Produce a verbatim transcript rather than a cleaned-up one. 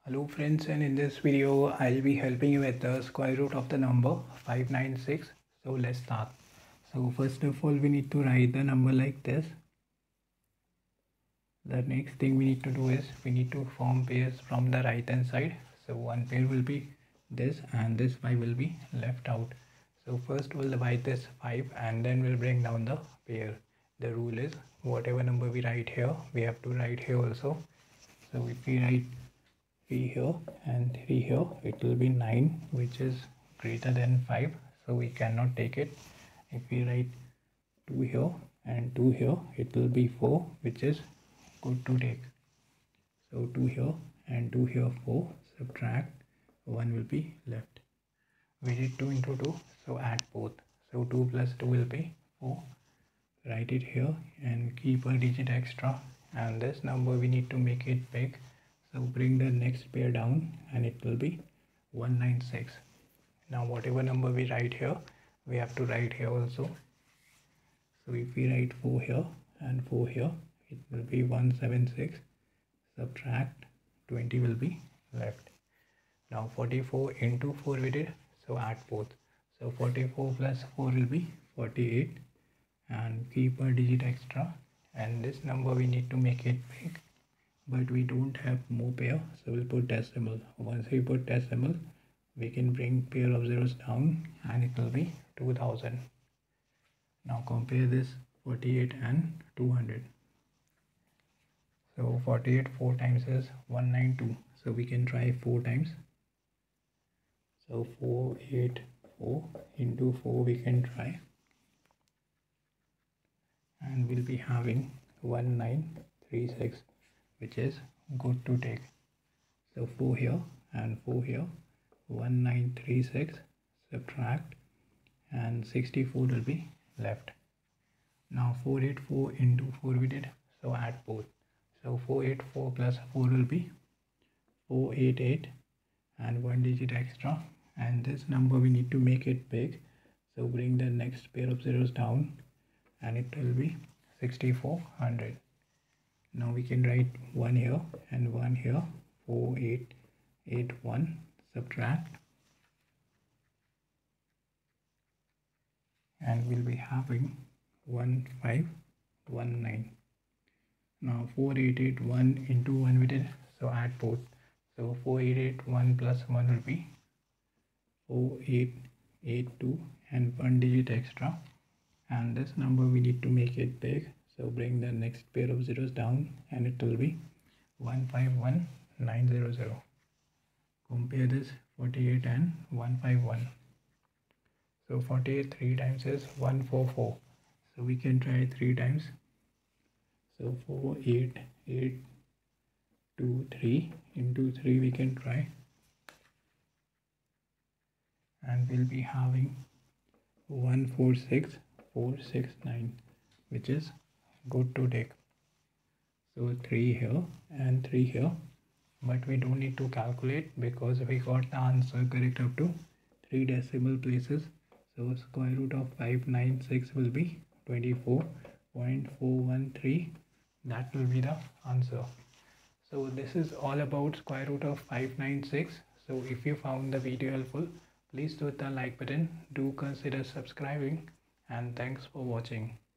Hello friends, and in this video I'll be helping you with the square root of the number five ninety-six. So let's start. So first of all we need to write the number like this. The next thing we need to do is we need to form pairs from the right hand side. So one pair will be this and this five will be left out. So first we'll divide this five and then we'll bring down the pair. The rule is whatever number we write here we have to write here also. So if we write three here and three here, it will be nine, which is greater than five, so we cannot take it. If we write two here and two here, it will be four, which is good to take. So two here and two here, four, subtract, one will be left. We did two into two, so add both. So two plus two will be four. Write it here and keep a digit extra, and this number we need to make it big. So bring the next pair down and it will be one ninety-six. Now whatever number we write here, we have to write here also. So if we write four here and four here, it will be one seventy-six. Subtract, twenty will be left. Now forty-four into four we did, so add both. So forty-four plus four will be forty-eight, and keep a digit extra, and this number we need to make it big. But we don't have more pair, so we'll put decimal. Once we put decimal, we can bring pair of zeros down and it will be two thousand. Now compare this forty-eight and two hundred. So forty-eight four times is one ninety-two, so we can try four times. So four eighty-four into four we can try, and we'll be having one nine three six, which is good to take. So four here and four here, one nine three six, subtract, and sixty-four will be left. Now four eighty-four into four we did, so add both. So four eighty-four plus four will be four eighty-eight, and one digit extra, and this number we need to make it big. So bring the next pair of zeros down and it will be sixty-four hundred. Now we can write one here and one here, four eight eight one, subtract, and we'll be having one five one nine. Now four eight eight one into one we did, so add both. So four eight eight one plus one will be four eight eight two, and one digit extra, and this number we need to make it big. So bring the next pair of zeros down and it will be one five one nine zero zero. Compare this forty-eight and one five one. So forty-eight three times is one forty-four. So we can try three times. So four eight eight two three into three we can try. And we'll be having one four six four six nine, which is good to take. So three here and three here, but we don't need to calculate because we got the answer correct up to three decimal places. So square root of five ninety-six will be twenty-four point four one three. That will be the answer. So this is all about square root of five ninety-six. So if you found the video helpful, please do hit the like button, do consider subscribing, and thanks for watching.